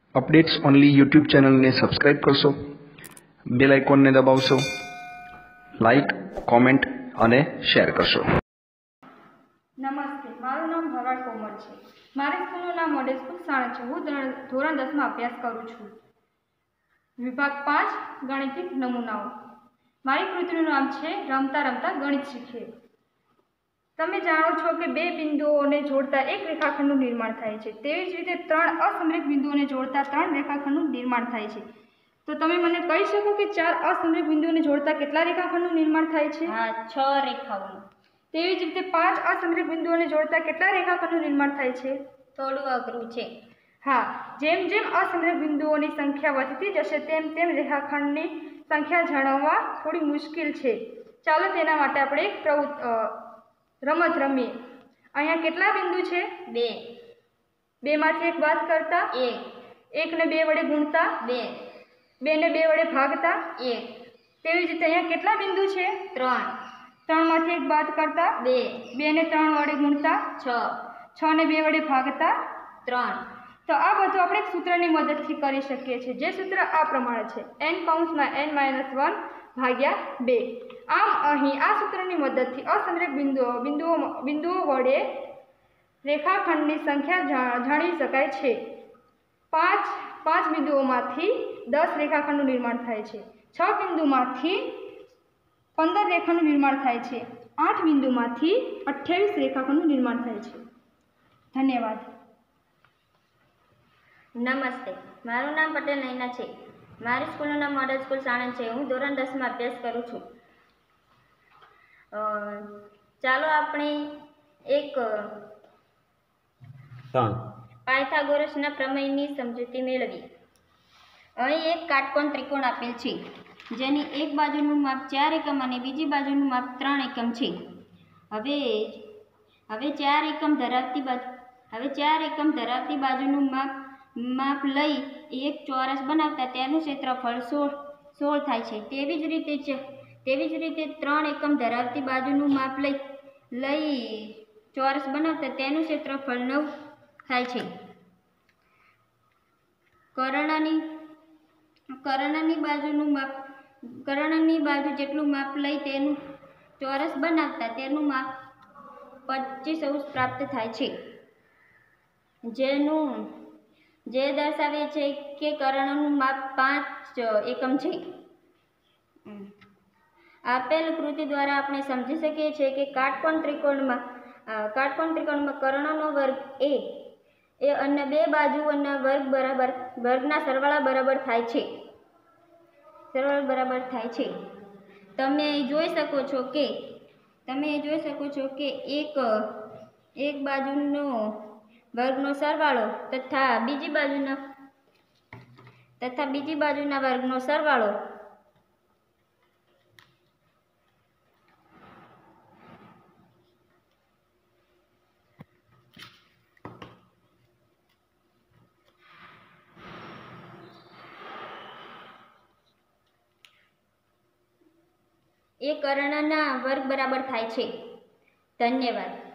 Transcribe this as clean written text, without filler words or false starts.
Updates only YouTube channel ने subscribe करशो, bell icon ने दबावशो, लाइक कॉमेंट અને શેર કરશો। નમસ્તે, મારું નામ ભરવાડ કોમલ છે। મારી સ્કૂલનું નામ મોડેલ સ્કૂલ સાણંદ છે। હું ધોરણ 10માં અભ્યાસ કરું છું। વિભાગ 5 ગણિતિક નમૂનાઓ। મારી કૃતિનું નામ છે રમતા રમતા ગણિત શીખીએ। તમે જાણો છો કે બે બિંદુઓને જોડતા એક રેખાખંડનું નિર્માણ થાય છે, તેવી જ રીતે ત્રણ અસમરેખ બિંદુઓને જોડતા ત્રણ રેખાખંડનું નિર્માણ થાય છે। તો તમે મને કહી શકો કે ચાર અસમરેખ બિંદુઓને જોડતા કેટલા રેખાખંડનું નિર્માણ થાય છે? હા, 6 રેખાખંડ। તેવી જ રીતે પાંચ અસમરેખ બિંદુઓને જોડતા કેટલા રેખાખંડનું નિર્માણ થાય છે? થોડું અઘરું છે। હા, જેમ જેમ અસમરેખ બિંદુઓની સંખ્યા વધતી જશે તેમ તેમ રેખાખંડની સંખ્યા જાણવા થોડી મુશ્કેલ છે। ચાલો તેના માટે આપણે એક રમત રમીએ। અહીંયા કેટલા બિંદુ છે? 2 2 માંથી એક બાદ કરતા 1 1 ને 2 વડે ગુણતા 2 2 ને 2 વડે ભાગતા 1 તેવી જ રીતે અહીંયા કેટલા બિંદુ છે? 3 3 માંથી એક બાદ કરતા 2 2 ને 3 વડે ગુણતા 6 6 ને 2 વડે ભાગતા 3। તો આ બધું આપણે એક સૂત્રની મદદથી કરી શકીએ છીએ, જે સૂત્ર આ પ્રમાણે છે n(n-1 / 2। આમ અહીં આ સૂત્રની મદદથી અસમરેખ બિંદુઓ વડે રેખાખંડની સંખ્યા જાણી શકાય છે। પાંચ બિંદુઓમાંથી 10 રેખાખંડનું નિર્માણ થાય છે, 6 બિંદુમાંથી 15 રેખાનું નિર્માણ થાય છે, 8 બિંદુમાંથી 28 રેખાખંડનું નિર્માણ થાય છે। ધન્યવાદ। નમસ્તે, મારું નામ પટેલ નૈના છે। મારી સ્કૂલનું નામ મોડેલ સ્કૂલ સાણંદ છે। હું ધોરણ 10માં અભ્યાસ કરું છું। ચાલો આપણે એક પાયથાગોરસના પ્રમેયની સમજૂતી મેળવીએ। અહીં એક કાટકોણ ત્રિકોણ આપેલ છે, જેની એક બાજુનું માપ 4 એકમ અને બીજી બાજુનું માપ 3 એકમ છે। હવે 4 એકમ ધરાવતી બાજુનું માપ લઈ એક ચોરસ બનાવતા તેનું ક્ષેત્રફળ 16 થાય છે। તેવી જ રીતે 3 એકમ ધરાવતી બાજુનું માપ લઈ ચોરસ બનાવતા તેનું ક્ષેત્રફળ 9 થાય છે। કર્ણની બાજુ જેટલું માપ લઈ તેનું ચોરસ બનાવતા તેનું માપ 25 પ્રાપ્ત થાય છે, જે દર્શાવે છે કે કર્ણનું માપ 5 એકમ છે। આપેલ કૃતિ દ્વારા આપણે સમજી શકીએ છીએ કે કાટકોણ ત્રિકોણમાં કર્ણનો વર્ગ એ અન્ય બે બાજુઓના વર્ગના સરવાળા બરાબર થાય છે। તમે જોઈ શકો છો કે એક બાજુનો વર્ગનો સરવાળો તથા બીજી બાજુના વર્ગનો સરવાળો એ કર્ણના વર્ગ બરાબર થાય છે। ધન્યવાદ।